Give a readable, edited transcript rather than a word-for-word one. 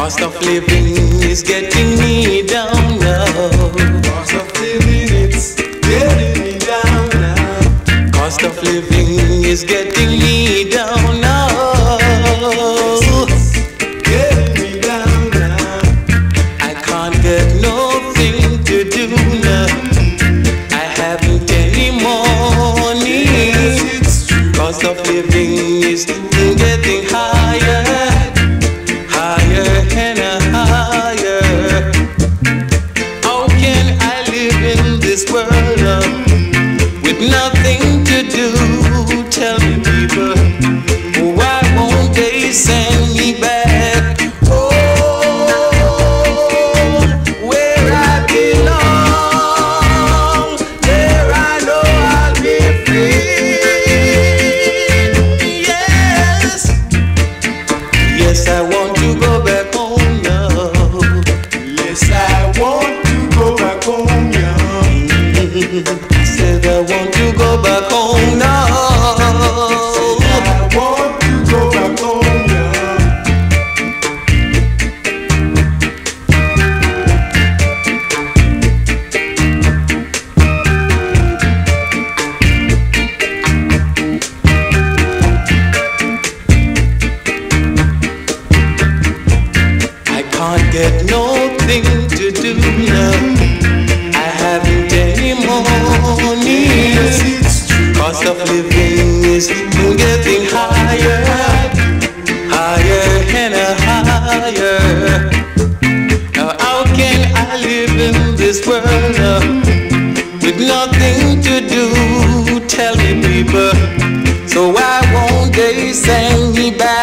Cost of living is getting me down now. Cost of living is getting me down now. Cost of living is getting me down now. Getting me down now. I can't get nothing to do now. I haven't any money. Yes, it's true. Cost of living is getting higher, higher and higher. How can I live in this world with nothing to do? Tell me, people, why won't they send me back home where I belong? There I know I'll be free. Yes, yes, I want to go back home now. Yes, I want to go back home now. I said I want to go back home now. I want to go back home now. I can't get nothing to do now. I haven't any money. Yes, it's true. Cost of living is getting higher, higher and higher. Now how can I live in this world with nothing to do? Tell me, people, so why won't they send me back